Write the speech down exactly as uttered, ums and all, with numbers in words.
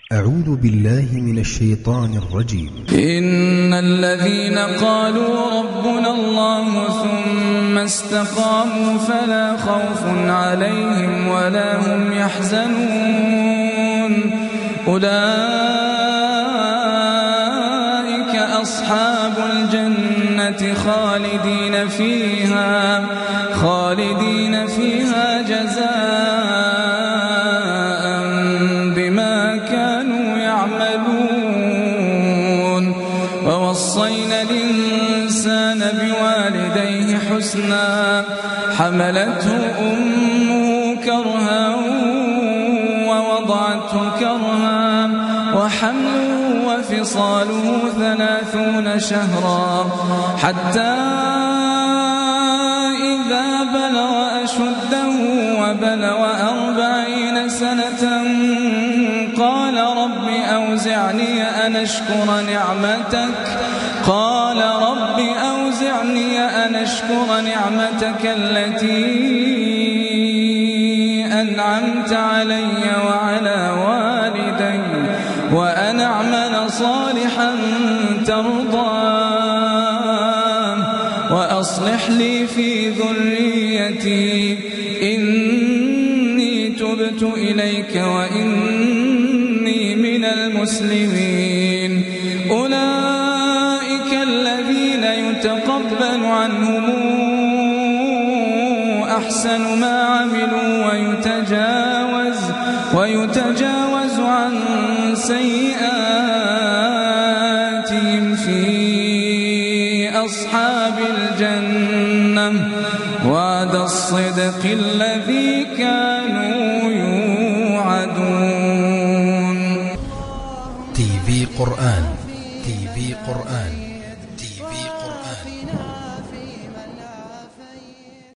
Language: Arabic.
أعوذ بالله من الشيطان الرجيم. إن الذين قالوا ربنا الله ثم استقاموا فلا خوف عليهم ولا هم يحزنون أولئك أصحاب الجنة خالدين فيها خالدين فيها جزاء بما كانوا يعملون ووصينا الإنسان بوالديه حسنا حملته أمه كرها ووضعته كرها وحمله وفصاله ثلاثون شهرا حتى إذا بلغ أشده وبلغ أربعين سنة قال رب أوزعني أن أشكر نعمتك قال رب أوزعني أن أشكر نعمتك التي أنعمت علي وعلى والدي وأن أعمل صالحا ترضاه وأصلح لي في ذريتي إني تبت إليك وإني من المسلمين أولئك الذين يتقبل عنهم أحسن ما عملوا ويتجاوز ويتجاوز عن سيئاتهم في أصحاب الجنة وعد الصدق الذي كانوا يوعدون. تي في قرآن تي في قرآن تي في قرآن